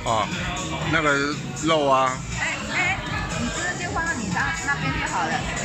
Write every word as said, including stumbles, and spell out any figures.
哦，那个肉啊。 哎哎，你这个就放到你那那边就好了。